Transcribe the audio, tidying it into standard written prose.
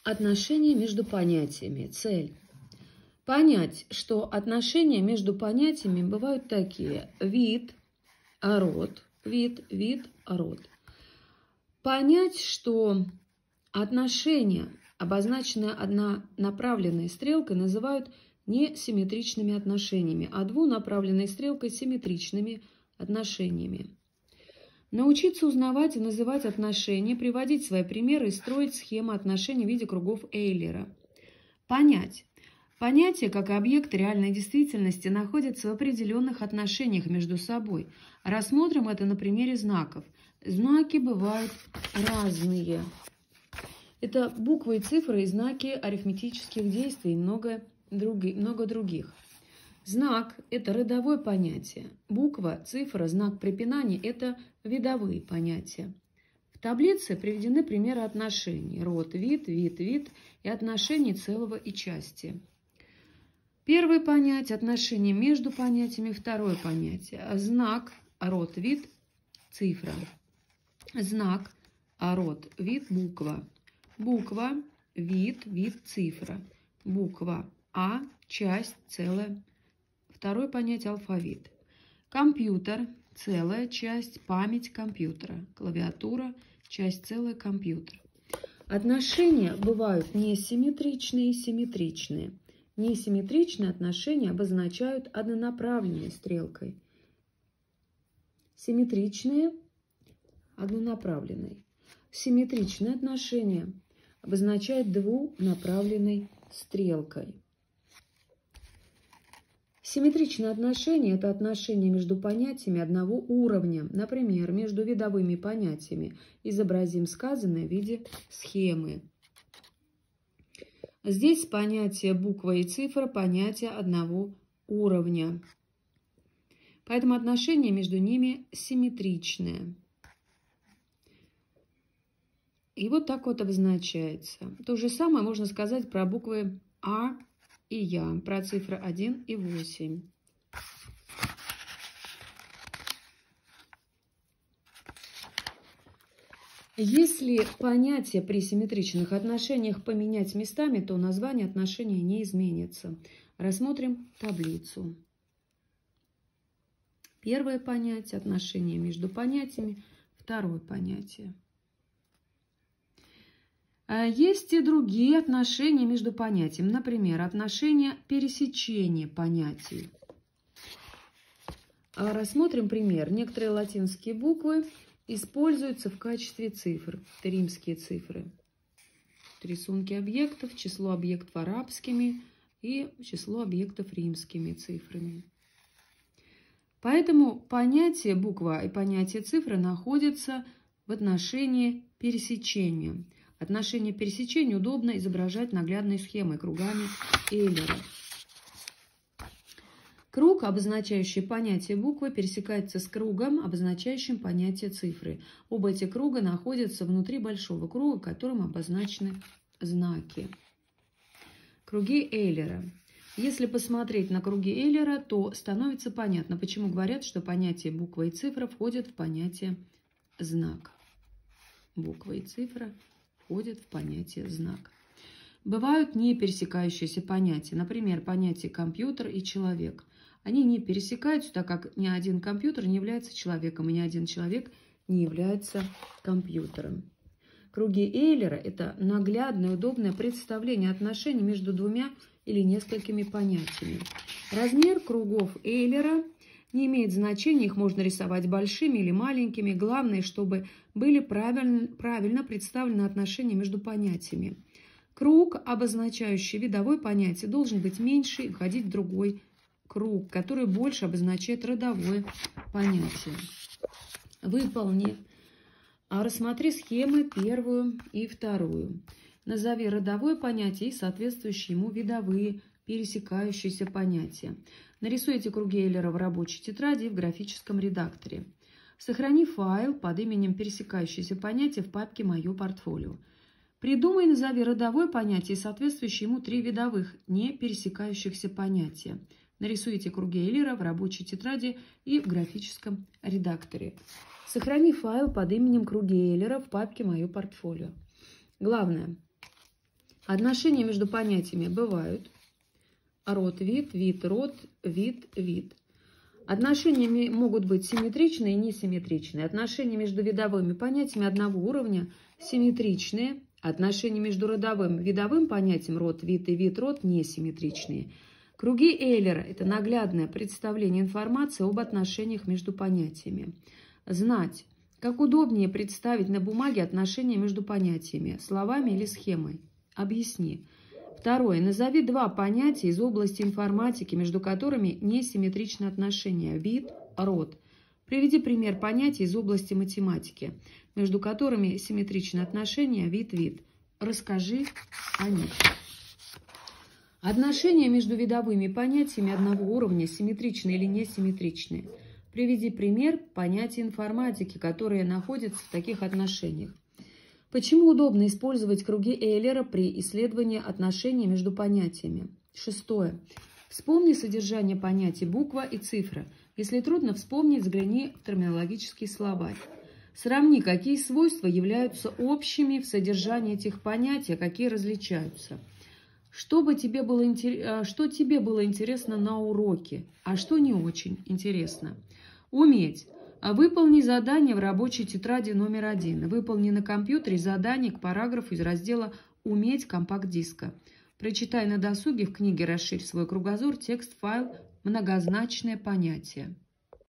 Отношения между понятиями. Цель. Понять, что отношения между понятиями бывают такие: вид, род, вид, род. Понять, что отношения, обозначенные однонаправленной стрелкой, называют не симметричными отношениями, а двунаправленной стрелкой симметричными отношениями. Научиться узнавать и называть отношения, приводить свои примеры и строить схемы отношений в виде кругов Эйлера. Понять. Понятия, как и объекты реальной действительности, находятся в определенных отношениях между собой. Рассмотрим это на примере знаков. Знаки бывают разные. Это буквы и цифры и знаки арифметических действий и много других. Знак – это родовое понятие. Буква, цифра, знак препинания – это видовые понятия. В таблице приведены примеры отношений: род, вид и отношений целого и части. Первое понятие – отношения между понятиями. Второе понятие – знак, род, вид, цифра. Знак, род, вид, буква. Буква, вид, цифра. Буква А, часть, целое. Второе понятие – алфавит. Компьютер – целая часть, память компьютера. Клавиатура – часть, целая, компьютер. Отношения бывают несимметричные и симметричные. Несимметричные отношения обозначают однонаправленной стрелкой. Симметричные – однонаправленной. Симметричные отношения обозначают двунаправленной стрелкой. Симметричные отношения – это отношения между понятиями одного уровня, например, между видовыми понятиями. Изобразим сказанное в виде схемы. Здесь понятие буква и цифра – понятия одного уровня. Поэтому отношения между ними симметричные. И вот так вот обозначается. То же самое можно сказать про буквы А и Я, про цифры 1 и 8. Если понятие при симметричных отношениях поменять местами, то название отношения не изменится. Рассмотрим таблицу. Первое понятие – отношения между понятиями. Второе понятие. Есть и другие отношения между понятиями. Например, отношения пересечения понятий. Рассмотрим пример. Некоторые латинские буквы используются в качестве цифр. Это римские цифры. Рисунки объектов, число объектов арабскими и число объектов римскими цифрами. Поэтому понятие буква и понятие цифры находятся в отношении пересечения. Отношение пересечения удобно изображать наглядной схемой, кругами Эйлера. Круг, обозначающий понятие буквы, пересекается с кругом, обозначающим понятие цифры. Оба эти круга находятся внутри большого круга, которым обозначены знаки. Круги Эйлера. Если посмотреть на круги Эйлера, то становится понятно, почему говорят, что понятие буква и цифра входят в понятие знак. Буква и цифра входят в понятие знак. Бывают не пересекающиеся понятия, например, понятия компьютер и человек. Они не пересекаются, так как ни один компьютер не является человеком, и ни один человек не является компьютером. Круги Эйлера – это наглядное, удобное представление отношений между двумя или несколькими понятиями. Размер кругов Эйлера не имеет значения, их можно рисовать большими или маленькими. Главное, чтобы были правильно представлены отношения между понятиями. Круг, обозначающий видовое понятие, должен быть меньше и входить в другой круг, который больше обозначает родовое понятие. Выполни. Рассмотри схемы первую и вторую. Назови родовое понятие и соответствующие ему видовые пересекающиеся понятия. Нарисуй эти круги Эйлера в рабочей тетради и в графическом редакторе. Сохрани файл под именем пересекающиеся понятия в папке «Мое портфолио». Придумай и назови родовое понятие и соответствующие ему 3 видовых не пересекающихся понятия. Нарисуй эти круги Эйлера в рабочей тетради и в графическом редакторе. Сохрани файл под именем круги Эйлера в папке «Мое портфолио». Главное. Отношения между понятиями бывают род-вид, вид-род, вид-вид. Отношения могут быть симметричные и несимметричные. Отношения между видовыми понятиями одного уровня симметричные. Отношения между родовым и видовым понятием род, вид и вид-род несимметричные. Круги Эйлера – это наглядное представление информации об отношениях между понятиями. Знать, как удобнее представить на бумаге отношения между понятиями, словами или схемой. Объясни. Второе. Назови два понятия из области информатики, между которыми несимметричны отношения. Вид, род. Приведи пример понятий из области математики, между которыми симметричны отношения. Вид. Расскажи о них. Отношения между видовыми понятиями одного уровня симметричны или несимметричны. Приведи пример понятий информатики, которые находятся в таких отношениях. Почему удобно использовать круги Эйлера при исследовании отношений между понятиями? Шестое. Вспомни содержание понятий буква и цифра. Если трудно вспомнить, взгляни в терминологический словарь. Сравни, какие свойства являются общими в содержании этих понятий, а какие различаются. Что тебе было интересно на уроке, а что не очень интересно? Уметь. Выполни задание в рабочей тетради номер 1. Выполни на компьютере задание к параграфу из раздела «Уметь» компакт-диска. Прочитай на досуге в книге «Расширь свой кругозор» текст, файл «Многозначное понятие».